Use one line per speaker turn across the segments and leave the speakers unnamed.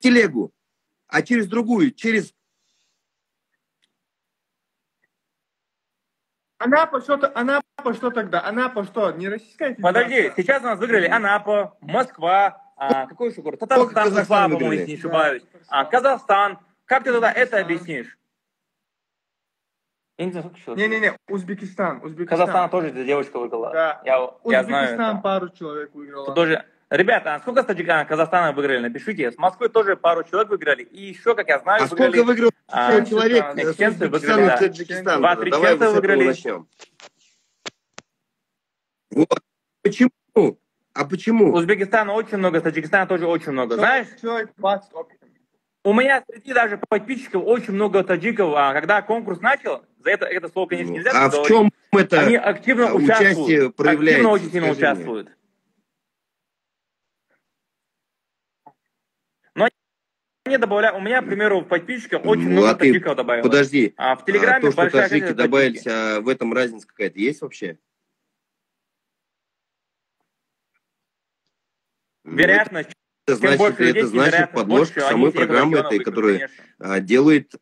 телегу, а через другую, через...
Анапа что тогда? Анапа что? Не Российская Федерация?
Подожди, сейчас у нас выиграли Анапа, Москва, какой еще город? Татарстан,
Казахстан
Уфа, по-моему,
выиграли.
если не ошибаюсь. Казахстан. Как ты тогда это объяснишь? Я не знаю, сколько человек.
Не-не-не, Узбекистан.
Казахстан тоже эта девочка выиграла.
Да.
Я знаю.
Узбекистан
это.
пару человек выиграла.
Тут тоже... Ребята, а сколько стадиков Казахстана выиграли? Напишите. С Москвы тоже пару человек выиграли. И еще, как я знаю,
выиграли... сколько выиграл человек с Узбекистана и Таджикистана?
2-3 ченца выиграли.
Начнем. Вот. Почему? А почему?
Узбекистана очень много, Таджикистана тоже очень много. Знаешь?
Человек 20 опытов.
У меня среди даже подписчиков очень много таджиков, когда конкурс начал, за это слово, конечно, нельзя
говорить.
А
в чем это
они активно участвуют. Активно очень сильно участвуют. Но они добавляют, у меня, к примеру, в подписчиках очень много таджиков добавилось.
Подожди,
в Телеграме
то, что
большая
таджики добавились, в этом разница какая-то есть вообще?
Вероятность.
Это значит подложка самой программы этой, которая делает...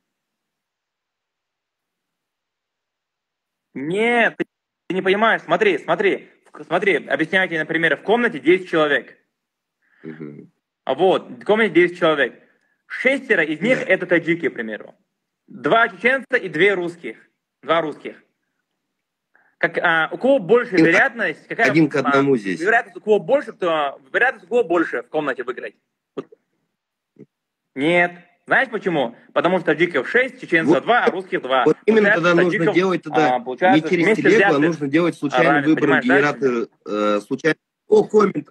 Нет, ты не понимаешь. Смотри, объясняю тебе, например, в комнате 10 человек. Вот, в комнате 10 человек. 6 из них это таджики, к примеру. 2 чеченца и 2 русских. 2 русских. У кого больше вероятность? Какая,
один к одному здесь.
Вероятность у кого больше, вероятность у кого больше в комнате выиграть? Нет. Знаешь почему? Потому что таджиков 6, чеченцев 2, а русских 2.
Вот именно тогда нужно делать не через телегу, а нужно делать случайным выбором генератор случайно. Коммент.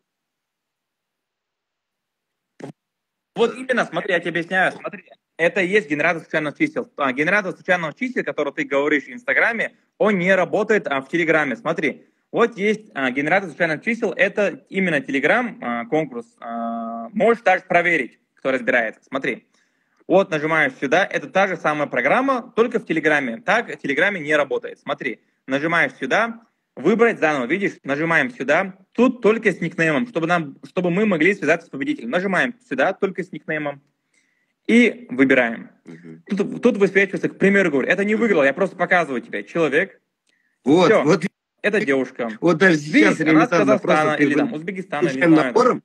Вот именно, смотри, я тебе объясняю. Смотри, это и есть генератор случайных чисел. Генератор случайных чисел, который ты говоришь в Инстаграме, он не работает в Телеграме. Смотри, вот есть генератор случайных чисел, это именно Телеграм конкурс. Можешь также проверить, кто разбирается. Смотри, вот нажимаешь сюда, это та же самая программа, только в Телеграме. Так в Телеграме не работает. Смотри, нажимаешь сюда, выбрать заново, видишь, нажимаем сюда, тут только с никнеймом, чтобы мы могли связаться с победителем. Нажимаем сюда, только с никнеймом. И выбираем. Тут высвечивается, к примеру, говорю, это не выиграл, я просто показываю тебе. Человек.
Вот.
Это девушка.
Вот даже сейчас
она с Казахстана или там Узбекистана, или не знаю.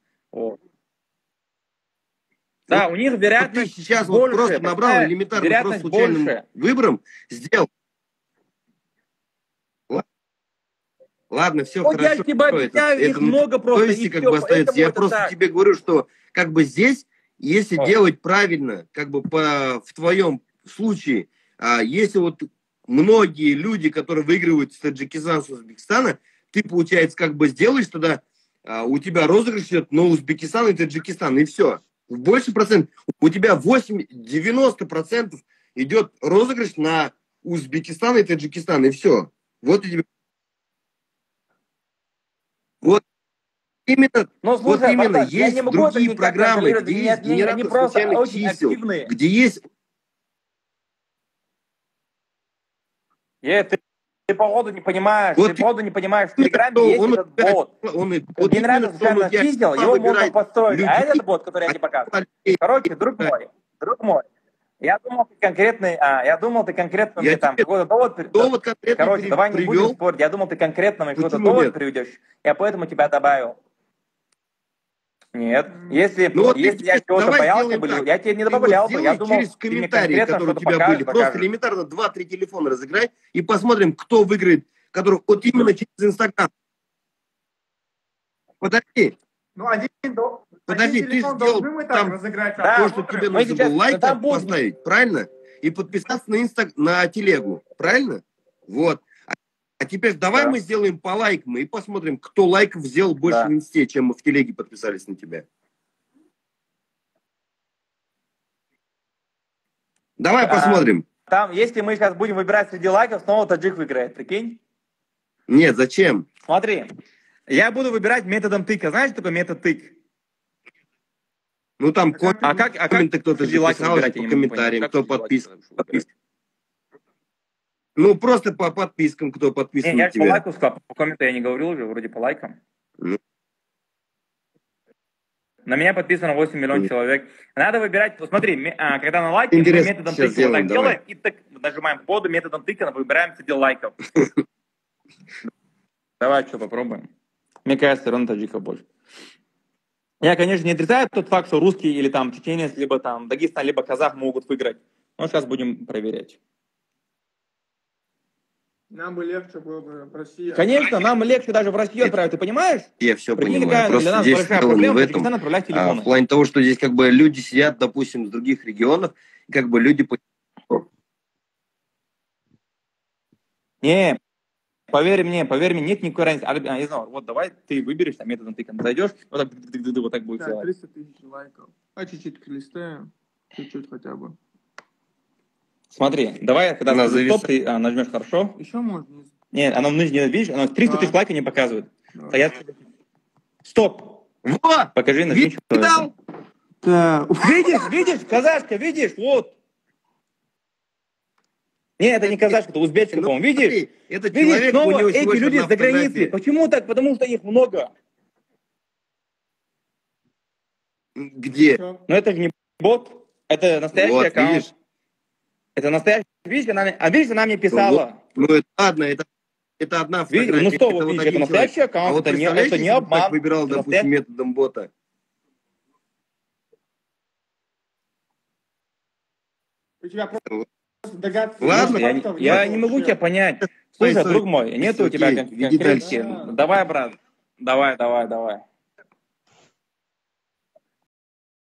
Да, у них вероятность
ты сейчас
больше.
Вот просто набрал элементарно, просто случайным выбором сделал. Ладно, все
вот
хорошо.
Я тебе объясняю, их много просто.
И как бы остается. Я просто тебе говорю, что как бы здесь, если делать правильно, как бы в твоем случае, если вот многие люди, которые выигрывают с Таджикистана, с Узбекистана, ты, получается, как бы сделаешь тогда, у тебя розыгрыш идет на Узбекистан и Таджикистан, и все. В больше процент, у тебя 90% идет розыгрыш на Узбекистан и Таджикистан, и все. Вот и тебе. Вот именно,
слушай,
вот именно
Барташ,
есть другие программы, где есть генератор случайных чисел,
активные.
где есть...
Ты походу не понимаешь,
вот
ты походу не понимаешь, в Телеграме есть этот бот. Генератор случайных чисел, его можно построить, а этот бот, который я тебе показываю. Короче, друг мой, я думал, ты конкретно мне там какой-то довод. Короче, давай не будем спорить. Я думал, ты конкретно мне какой-то довод приведешь. Я поэтому тебя добавил. Нет. Если я чего-то боялся бы, я тебе не добавлял бы. Я думал,
через комментарии, которые у тебя были, просто элементарно 2-3 телефона разыграй и посмотрим, кто выиграет, который вот именно через Инстаграм. Подожди. Подожди, ты сделал там то, что тебе нужно было лайк поставить, правильно? И подписаться на телегу, правильно? Вот. А теперь давай мы сделаем по лайкам и посмотрим, кто лайков сделал больше в Инсте, чем мы в телеге подписались на тебя. Давай посмотрим.
Там, если мы сейчас будем выбирать среди лайков, снова таджик выиграет, прикинь?
Нет, зачем?
Смотри, я буду выбирать методом тыка. Знаешь, что такое метод тык?
Ну там комменты кто-то
же писал
по комментариям, кто подписан. Ну, просто по подпискам, кто подписан на тебя.
Я по лайку сказал, по комменту я не говорил уже, вроде по лайкам. На меня подписано 8 миллионов человек. Надо выбирать, смотри, когда на лайки, мы
Интересно,
методом
сейчас
тыка вот так
сделаем,
делаем, и так нажимаем коду, методом тыка выбираем среди лайков. Давай, что, попробуем. Мне кажется, равно таджика больше. Я, конечно, не отрицаю тот факт, что русский или там чеченец, либо там Дагестан, либо казах могут выиграть. Но сейчас будем проверять.
Нам бы легче было бы в России.
Конечно, нам легче даже в Россию отправить, ты понимаешь?
Я все
Прикинь,
понимаю.
какая
Просто
для нас
здесь
большая
дело не
проблема
в
в
этом.
Таджикистан отправлять
В
телефоны.
плане того, что здесь как бы люди сидят, допустим, с других регионов, и как бы люди...
Не, поверь мне, нет никакой разницы. Я знаю, вот давай ты выберешь, там методом тыка зайдешь, вот так будет
Да,
делать.
300 тысяч лайков. А чуть-чуть листаем. Чуть-чуть хотя бы.
Смотри, давай, когда
Она
скажу стоп,
зависает.
ты нажмешь хорошо.
Еще можно.
Нет, оно нижнее, видишь, оно 300 тысяч лайков не показывает.
Да.
Во!
Стоп! Покажи, нажми, что это.
Видал?
Да.
Видишь, казашка, видишь, вот. Не, это не казашка, это узбечка, по-моему, видишь?
Смотри, этот
Видишь,
человек, у
снова
него
эти
всего лишь
люди
одна
за границей.
фотография.
Почему так? Потому что их много.
Где?
Всё.
Но это же не бот, это настоящий
Вот,
аккаунт.
видишь?
Это настоящий. Видишь, она мне писала.
Ну, это ладно, это одна
Видишь,
фотография.
ну что,
это
вот
вот
видишь,
один
это настоящий
человек.
аккаунт,
А вот
это не
представляешь, если бы
обман.
так выбирал,
это
допустим, методом бота.
У тебя просто догадки.
Ладно.
Я не могу тебя понять. Слушай,
Стой,
друг мой, нету у тебя
окей, иди
конкретики.
дальше.
Давай, брат. Давай.